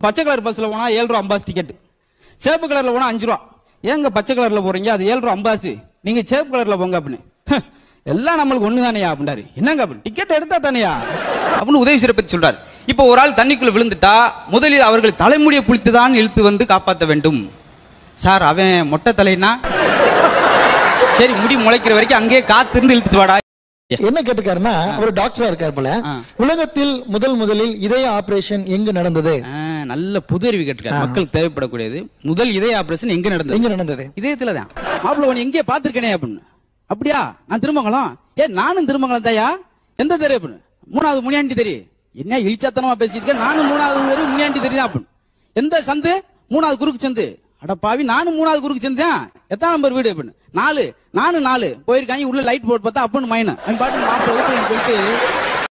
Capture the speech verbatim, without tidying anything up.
பச்சை கலர் பஸ்ல போனா ஏழு ரூபா அம்பாஸ் டிக்கெட், சேப்பு கலர்ல போனா அஞ்சு ரூபா. ஏங்க பச்சை கலர்ல போறீங்க, அது ஏழு ரூபா அம்பாஸ், நீங்க சேப்பு கலர்ல போங்க அப்படின்னு. எல்லாம் நம்மளுக்கு ஒண்ணு தானையா அப்படின்னாரு. என்னங்க அப்படின்னு, டிக்கெட் எடுத்தா தானையா அப்படின்னு உதவி செய்யற பத்தி சொல்றாரு. இப்போ ஒரு ஆள் தண்ணிக்குள்ள விழுந்துட்டா முதலில் அவர்கள் தலைமுடியை புளித்துதான் இழுத்து வந்து காப்பாற்ற வேண்டும். சார் அவன் மொட்டை தலைனா சரி முடி முளைக்கிற வரைக்கும் அங்கேயே காத்து இருந்து இழுத்துட்டு வாடா. என்ன கேட்டுக்காருன்னா, ஒரு டாக்டரா இருக்காரு போல, உலகத்தில் முதல் முதலில் இதய ஆபரேஷன் எங்க நடந்தது? நல்ல புது அறிவு கேட்டுக்காரு, மக்களுக்கு தேவைப்படக்கூடியது. முதல் இதய ஆபரேஷன் எங்க நடந்தது? எங்க நடந்தது? இதயத்துல தான். மாப்பிள்ள உன்னை எங்கே பாத்துருக்கேனே அப்படின்னு. அப்படியா, நான் திருமங்கலம். ஏ நானும் திருமங்கலம் தாயா. எந்த தெரு அப்படின்னு? மூணாவது முனியாண்டி தெரு. என்ன இழிச்சாத்தனமா பேசியிருக்கேன், நானும் மூணாவது தெரு முனியாண்டி தெரியுதான் அப்படின்னு. எந்த சந்து? மூணாவது குறுக்கு சந்து. அட பாவி, நானும் மூணாவது குறுக்கு சந்தான். எத்தனை நம்பர் வீடு அப்படின்னு? நாலு. நானும் நாலு போயிருக்காங்க. உள்ள லைட் போட்டு பார்த்தா அப்படின்னு மைனு அவன் பாட்டு மாப்பிள்ள போயிட்டு